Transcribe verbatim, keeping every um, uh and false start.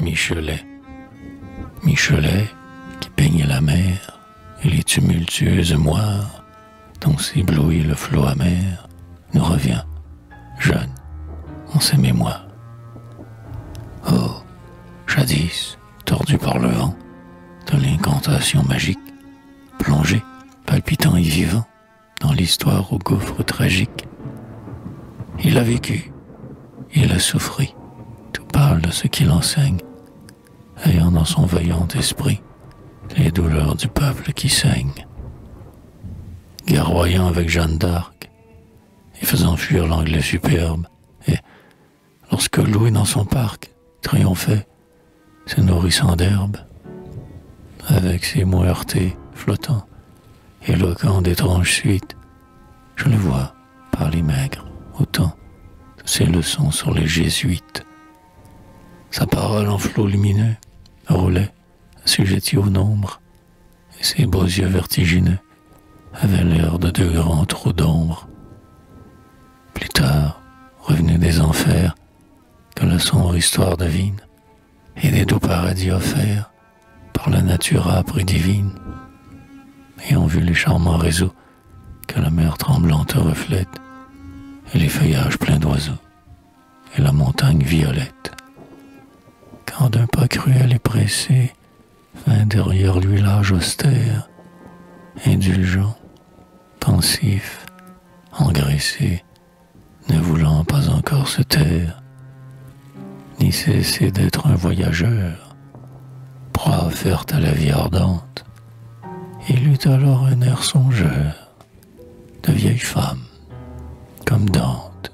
Michelet. Michelet qui peignait la mer et les tumultueuses moires dont s'éblouit le flot amer, nous revient, jeune, en ses mémoires. Oh, jadis, tordu par le vent, de l'incantation magique, plongé, palpitant et vivant, dans l'histoire au gouffre tragique. Il a vécu, il a souffri, tout parle de ce qu'il enseigne, ayant dans son vaillant esprit les douleurs du peuple qui saigne. Guerroyant avec Jeanne d'Arc, et faisant fuir l'anglais superbe, et, lorsque Louis dans son parc triomphait, se nourrissant d'herbe, avec ses mots heurtés, flottants, éloquents d'étranges suites, je le vois parler maigre, autant de ses leçons sur les jésuites. Sa parole en flot lumineux roulait, assujettie au nombre, et ses beaux yeux vertigineux avaient l'air de deux grands trous d'ombre. Plus tard, revenu des enfers, que la sombre histoire devine, et des doux paradis offerts par la nature âpre et divine, ayant vu les charmants réseaux que la mer tremblante reflète, et les feuillages pleins d'oiseaux, et la montagne violette. Quand d'un pas cruel et pressé vint derrière lui l'âge austère, indulgent, pensif, engraissé, ne voulant pas encore se taire, ni cesser d'être un voyageur, proie offerte à la vie ardente, il eut alors un air songeur, de vieille femme, comme Dante.